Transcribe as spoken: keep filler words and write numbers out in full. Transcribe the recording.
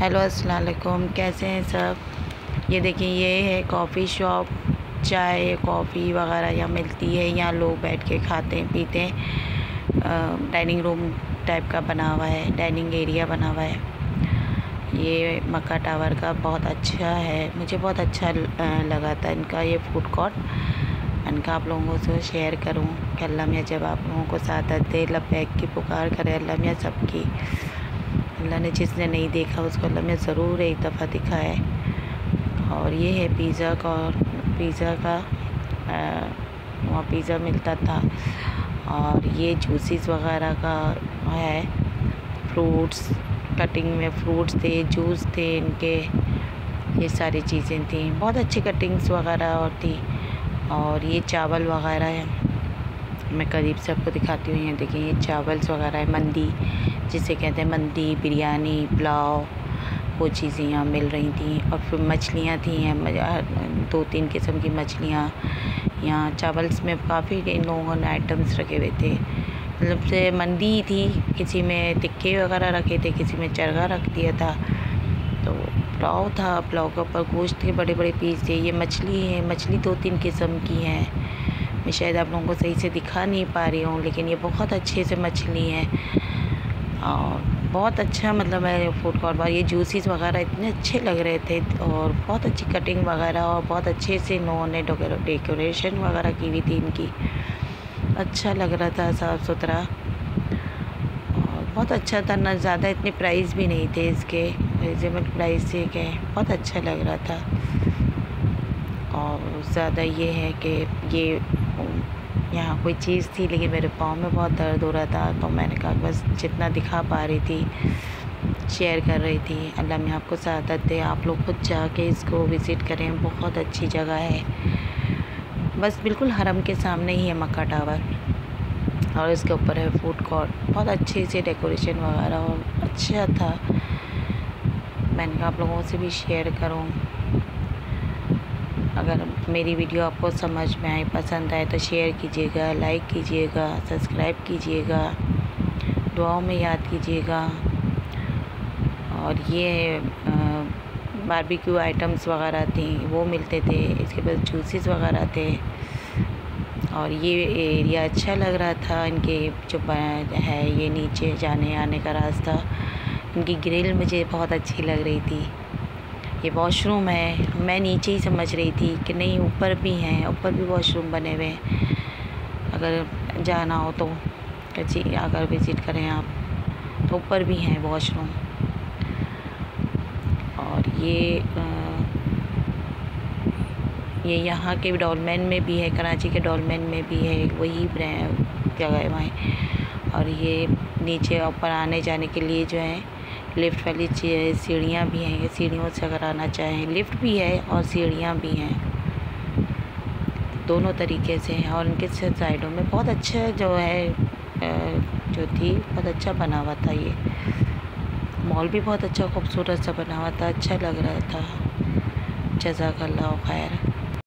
Hello अस्सलाम वालेकुम, कैसे हैं सब। ये देखिए, ये है कॉफ़ी शॉप। चाय कॉफ़ी वगैरह यहाँ मिलती है। यहाँ लोग बैठ के खाते हैं पीते हैं। डाइनिंग रूम टाइप का बना हुआ है, डाइनिंग एरिया बना हुआ है। ये मक्का टावर का बहुत अच्छा है, मुझे बहुत अच्छा लगा था इनका ये फूड कोर्ट। इनका आप लोगों से शेयर करूं कि अल्लाह मियाँ जब आप लोगों को सादत दे, लब्बैक की पुकार करे अल्लाह मियाँ सबकी। अल्लाह ने जिसने नहीं देखा उसको अल्लाह मियाँ ज़रूर एक दफ़ा दिखाए। और ये है पिज़्ज़ा का, और पिज़्ज़ा का वहाँ पिज़्ज़ा मिलता था। और ये जूसेस वगैरह का है, फ्रूट्स कटिंग में फ्रूट्स थे, जूस थे इनके, ये सारी चीज़ें थी। बहुत अच्छी कटिंग्स वगैरह और थी। और ये चावल वगैरह है, मैं करीब से आपको दिखाती हूँ। ये देखिए, ये चावल्स वगैरह है, मंदी जिसे कहते हैं, मंदी, बिरयानी, पुलाव, वो चीज़ें यहाँ मिल रही थी। और फिर मछलियाँ थी, दो तीन किस्म की मछलियाँ। यहाँ चावल्स में काफ़ी इन लोगों ने आइटम्स रखे हुए थे, मतलब से मंदी थी। किसी में टिक्के वगैरह रखे थे, किसी में चरगा रख दिया था। तो पुलाव था, पुलाव के ऊपर गोश्त के बड़े बड़े पीस थे। ये मछली है, मछली दो तीन किस्म की है। मैं शायद आप लोगों को सही से दिखा नहीं पा रही हूँ, लेकिन ये बहुत अच्छे से मछली है। और बहुत अच्छा, मतलब है फूड कोर्ट। ये जूसेस वगैरह इतने अच्छे लग रहे थे, और बहुत अच्छी कटिंग वगैरह, और बहुत अच्छे से इन्होंने डेकोरेशन वगैरह की हुई थी इनकी। अच्छा लग रहा था, साफ़ सुथरा, और बहुत अच्छा था। ना ज़्यादा इतने प्राइस भी नहीं थे इसके, रिजनेबल प्राइस से के बहुत अच्छा लग रहा था। और ज़्यादा ये है कि ये यहाँ कोई चीज़ थी, लेकिन मेरे पाँव में बहुत दर्द हो रहा था, तो मैंने कहा बस जितना दिखा पा रही थी शेयर कर रही थी। अल्लाह में आपको सादत दे, आप लोग खुद जाके इसको विज़िट करें, बहुत अच्छी जगह है। बस बिल्कुल हरम के सामने ही है मक्का टावर, और इसके ऊपर है फूड कोर्ट। बहुत अच्छे से डेकोरेशन वगैरह और अच्छा था। मैंने कहा आप लोगों से भी शेयर करूँ। अगर मेरी वीडियो आपको समझ में आए, पसंद आए, तो शेयर कीजिएगा, लाइक कीजिएगा, सब्सक्राइब कीजिएगा, दुआओं में याद कीजिएगा। और ये बारबेक्यू आइटम्स वगैरह थी, वो मिलते थे। इसके बाद जूसेस वगैरह थे। और ये एरिया अच्छा लग रहा था। इनके जो है ये नीचे जाने आने का रास्ता, इनकी ग्रिल मुझे बहुत अच्छी लग रही थी। ये वॉशरूम है, मैं नीचे ही समझ रही थी कि नहीं ऊपर भी हैं, ऊपर भी वॉशरूम बने हुए हैं। अगर जाना हो तो जी अगर विज़िट करें आप, तो ऊपर भी हैं वॉशरूम। और ये आ, ये यहाँ के डोलमेन में भी है, कराची के डोलमेन में भी है, वही जगह है वहाँ। और ये नीचे ऊपर आने जाने के लिए जो है लिफ्ट वाली सीढ़ियाँ भी हैं। सीढ़ियों से अगर आना चाहें, लिफ्ट भी है और सीढ़ियाँ भी हैं, दोनों तरीके से हैं। और इनके साइडों में बहुत अच्छा जो है जो थी, बहुत अच्छा बना हुआ था। ये मॉल भी बहुत अच्छा खूबसूरत सा बना हुआ था, अच्छा लग रहा था। जज़ाकल्लाह खैर।